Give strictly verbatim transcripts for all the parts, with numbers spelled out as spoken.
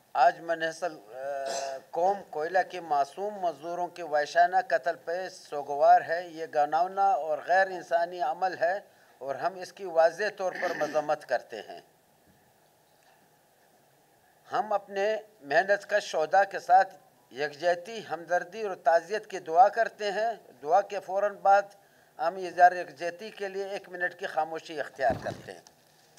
آج منحصل قوم کوئلہ کے معصوم مزدوروں کے وحشانہ قتل پہ سوگوار ہے۔ یہ گھناؤنا اور غیر انسانی عمل ہے اور ہم اس کی واضح طور پر مذمت کرتے ہیں۔ ہم اپنے محنت کش شہداء کے ساتھ یکجہتی، ہمدردی اور تعزیت کی دعا کرتے ہیں۔ دعا کے فوراً بعد ہم اظہار یکجہتی کے لیے ایک منٹ کی خاموشی اختیار کرتے ہیں۔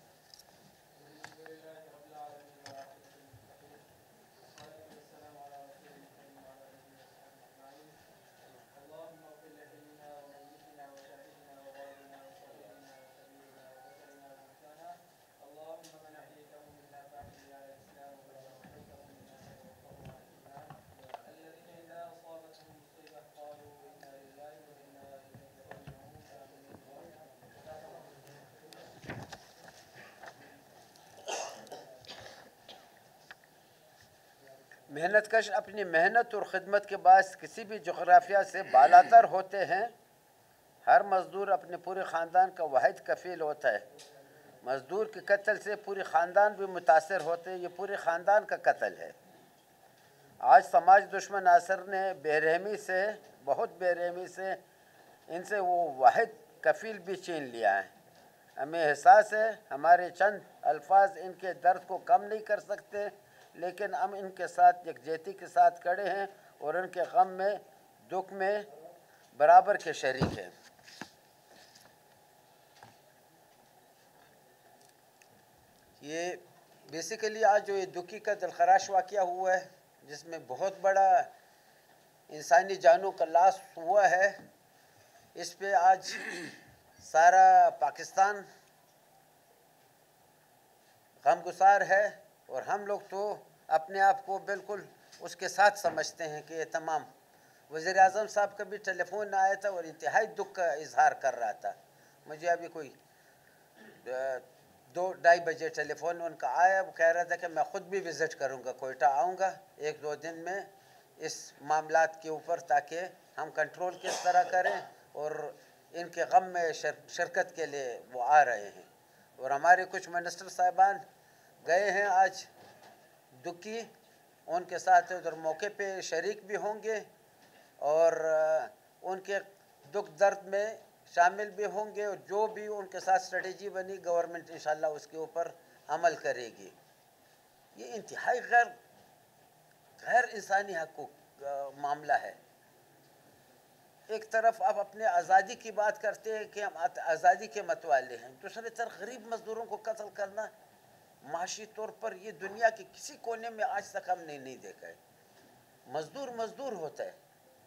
محنت کش اپنی محنت اور خدمت کے باعث کسی بھی جغرافیہ سے بالاتر ہوتے ہیں۔ ہر مزدور اپنے پورے خاندان کا واحد کفیل ہوتا ہے۔ مزدور کے قتل سے پورے خاندان بھی متاثر ہوتے ہیں۔ یہ پورے خاندان کا قتل ہے۔ آج سماج دشمن عناصر نے بے رحمی سے بہت بے رحمی سے ان سے وہ واحد کفیل بھی چھین لیا ہے۔ ہمیں احساس ہے ہمارے چند الفاظ ان کے درد کو کم نہیں کر سکتے، لیکن ہم ان کے ساتھ یکجہتی کے ساتھ کھڑے ہیں اور ان کے غم میں دکھ میں برابر کے شریک ہیں۔ یہ بیسیکلی آج جو یہ دکھی کا دلخراش واقعہ ہوا ہے، جس میں بہت بڑا انسانی جانوں کا لاس ہوا ہے، اس پہ آج سارا پاکستان غمگسار ہے، اور ہم لوگ تو اپنے آپ کو بالکل اس کے ساتھ سمجھتے ہیں کہ یہ تمام وزیر اعظم صاحب کا بھی ٹیلی فون آیا تھا اور انتہائی دکھ کا اظہار کر رہا تھا۔ مجھے ابھی کوئی دو ڈھائی بجے ٹیلی فون ان کا آیا، وہ کہہ رہا تھا کہ میں خود بھی وزٹ کروں گا، کوئٹہ آؤں گا ایک دو دن میں اس معاملات کے اوپر، تاکہ ہم کنٹرول کس طرح کریں، اور ان کے غم میں شرکت کے لیے وہ آ رہے ہیں۔ اور ہمارے کچھ منسٹر صاحبان گئے ہیں آج دکھی، ان کے ساتھ ادھر موقع پہ شریک بھی ہوں گے اور ان کے دکھ درد میں شامل بھی ہوں گے، اور جو بھی ان کے ساتھ اسٹریٹجی بنی گورنمنٹ انشاءاللہ اس کے اوپر عمل کرے گی۔ یہ انتہائی غیر غیر انسانی حقوق معاملہ ہے۔ ایک طرف آپ اپنے آزادی کی بات کرتے ہیں کہ ہم آزادی کے متوالے ہیں، دوسری طرف غریب مزدوروں کو قتل کرنا معاشی طور پر یہ دنیا کے کسی کونے میں آج تک ہم نے نہیں دیکھا ہے۔ مزدور مزدور ہوتا ہے۔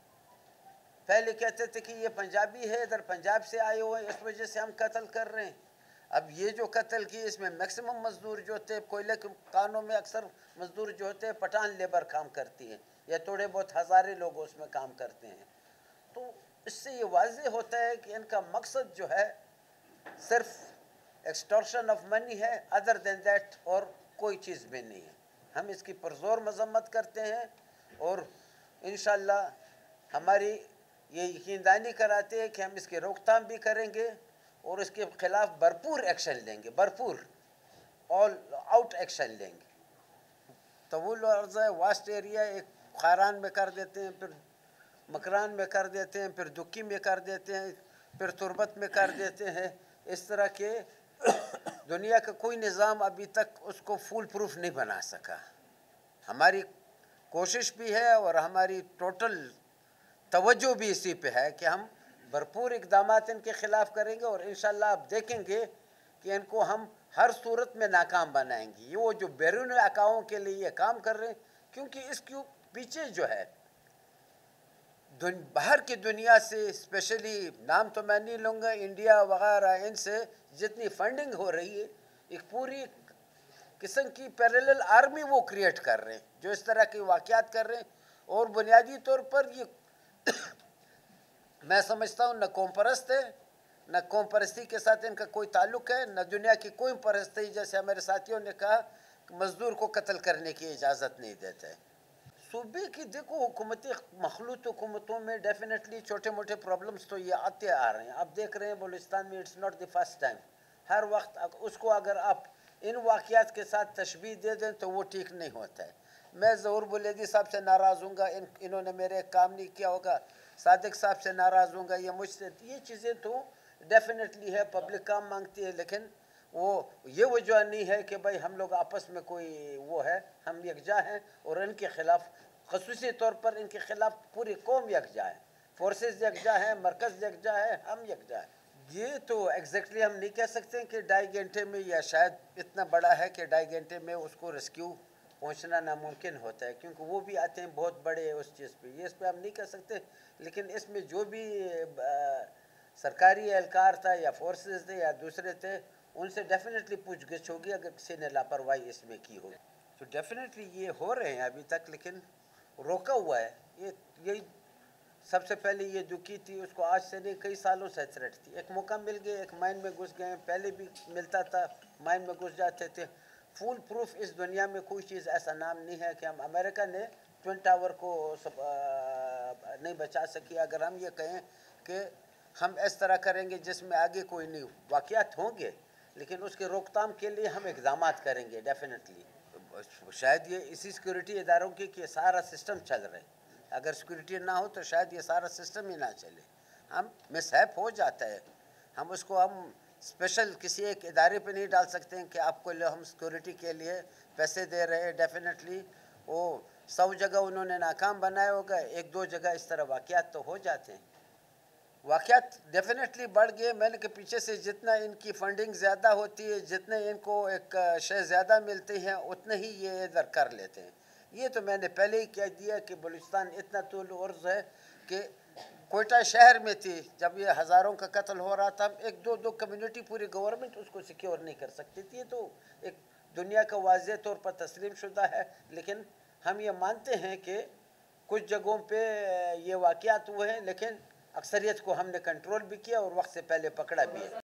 پہلے کہتے تھے کہ یہ پنجابی ہے، ادھر پنجاب سے آئے ہوئے ہیں، اس وجہ سے ہم قتل کر رہے ہیں۔ اب یہ جو قتل کی اس میں میکسیمم مزدور جو ہوتے ہیں کوئلہ کے کانوں میں، اکثر مزدور جو ہوتے ہیں پٹھان لیبر کام کرتی ہے، یا تھوڑے بہت ہزارے لوگ اس میں کام کرتے ہیں۔ تو اس سے یہ واضح ہوتا ہے کہ ان کا مقصد جو ہے صرف ایکسٹورشن آف منی ہے، ادر دین دیٹ اور کوئی چیز بھی نہیں ہے۔ ہم اس کی پرزور مذمت کرتے ہیں، اور انشاءاللہ ہماری یہ یقین دہانی کراتے ہیں کہ ہم اس کی روک تھام بھی کریں گے اور اس کے خلاف بھرپور ایکشن لیں گے، بھرپور آل آؤٹ ایکشن لیں گے۔ طویل عرض ہے، واسٹ ایریا، ایک خاران میں کر دیتے ہیں، پھر مکران میں کر دیتے ہیں، پھر دکی میں کر دیتے ہیں، پھر تربت میں کر دیتے ہیں۔ اس طرح کے دنیا کا کوئی نظام ابھی تک اس کو فول پروف نہیں بنا سکا۔ ہماری کوشش بھی ہے اور ہماری ٹوٹل توجہ بھی اسی پہ ہے کہ ہم بھرپور اقدامات ان کے خلاف کریں گے، اور انشاءاللہ آپ دیکھیں گے کہ ان کو ہم ہر صورت میں ناکام بنائیں گے۔ یہ وہ جو بیرون اقواؤں کے لیے یہ کام کر رہے ہیں، کیونکہ اس کے پیچھے جو ہے باہر کی دنیا سے، اسپیشلی نام تو میں نہیں لوں گا، انڈیا وغیرہ، ان سے جتنی فنڈنگ ہو رہی ہے، ایک پوری قسم کی پیرلل آرمی وہ کریٹ کر رہے ہیں جو اس طرح کے واقعات کر رہے ہیں۔ اور بنیادی طور پر یہ میں سمجھتا ہوں نہ قوم پرست ہے، نہ قوم پرستی کے ساتھ ان کا کوئی تعلق ہے، نہ دنیا کی کوئی پرستی، جیسے ہمارے ساتھیوں نے کہا کہ مزدور کو قتل کرنے کی اجازت نہیں دیتے ہیں۔ صوبے کی دیکھو حکومتی مخلوط حکومتوں میں ڈیفینیٹلی چھوٹے موٹے پرابلمز تو یہ آتے آ رہے ہیں۔ آپ دیکھ رہے ہیں بلوچستان میں it's not the first time, ہر وقت اس کو اگر آپ ان واقعات کے ساتھ تشبیہ دے دیں تو وہ ٹھیک نہیں ہوتا ہے۔ मैं ज़हूर बुलेदी साहब से नाराज़ हूँगा, इन इन्होंने मेरे काम नहीं किया होगा, सादिक साहब से नाराज़ हूँगा, ये मुझसे, ये चीज़ें तो डेफिनेटली है, पब्लिक काम मांगती है, लेकिन वो ये वजह नहीं है कि भाई हम लोग आपस में कोई वो है, हम यकजा हैं और इनके ख़िलाफ़, ख़ुसूसी तौर पर इनके ख़िलाफ़ पूरी कौम यकजा है, फोर्सेस यकजा है, मरकज़ यकजा है, हम यकजा है। ये तो एग्जैक्टली हम नहीं कह सकते कि ढाई घंटे में, या शायद इतना बड़ा है कि ढाई घंटे में उसको रेस्क्यू पहुंचना नामुमकिन होता है, क्योंकि वो भी आते हैं बहुत बड़े उस चीज़ पे, ये इस पे हम नहीं कह सकते। लेकिन इसमें जो भी आ, सरकारी एहलकार था या फोर्सेस थे या दूसरे थे, उनसे डेफिनेटली पूछ गिछ होगी अगर किसी ने लापरवाही इसमें की होगी। तो डेफिनेटली ये हो रहे हैं अभी तक, लेकिन रोका हुआ है। ये यही सबसे पहले ये जो की थी उसको आज से नहीं कई सालों से थ्रेट थी। एक मौका मिल गया, एक माइन में घुस गए, पहले भी मिलता था, माइन में घुस जाते थे। फुल प्रूफ इस दुनिया में कोई चीज़ ऐसा नाम नहीं है कि हम, अमेरिका ने ट्विन टावर को सब, आ, नहीं बचा सकी। अगर हम ये कहें कि हम इस तरह करेंगे जिसमें आगे कोई नहीं, वाक़यात होंगे, लेकिन उसके रोकथाम के लिए हम इक़दाम करेंगे डेफिनेटली। शायद ये इसी सिक्योरिटी इदारों की कि सारा सिस्टम चल रहा है, अगर सिक्योरिटी ना हो तो शायद ये सारा सिस्टम ही ना चले। हम मिसहैप हो जाता है, हम उसको हम स्पेशल किसी एक इदारे पे नहीं डाल सकते हैं कि आपको हम सिक्योरिटी के लिए पैसे दे रहे हैं। डेफिनेटली वो सौ जगह उन्होंने नाकाम बनाया होगा, एक दो जगह इस तरह वाक़यात तो हो जाते हैं। वाक़यात डेफिनेटली बढ़ गए। मैंने कि पीछे से जितना इनकी फंडिंग ज़्यादा होती है, जितने इनको एक शे ज़्यादा मिलते हैं, उतने ही ये इधर कर लेते हैं। ये तो मैंने पहले ही कह दिया कि बलूचिस्तान इतना तूल अर्ज़ है कि कोयटा शहर में थी जब ये हज़ारों का कत्ल हो रहा था, एक दो दो कम्युनिटी पूरी गवर्नमेंट उसको सिक्योर नहीं कर सकती थी। ये तो एक दुनिया का वाज़ेह तौर पर तस्लीम शुदा है। लेकिन हम ये मानते हैं कि कुछ जगहों पे ये वाक़यात हुए हैं, लेकिन अक्सरियत को हमने कंट्रोल भी किया और वक्त से पहले पकड़ा भी है।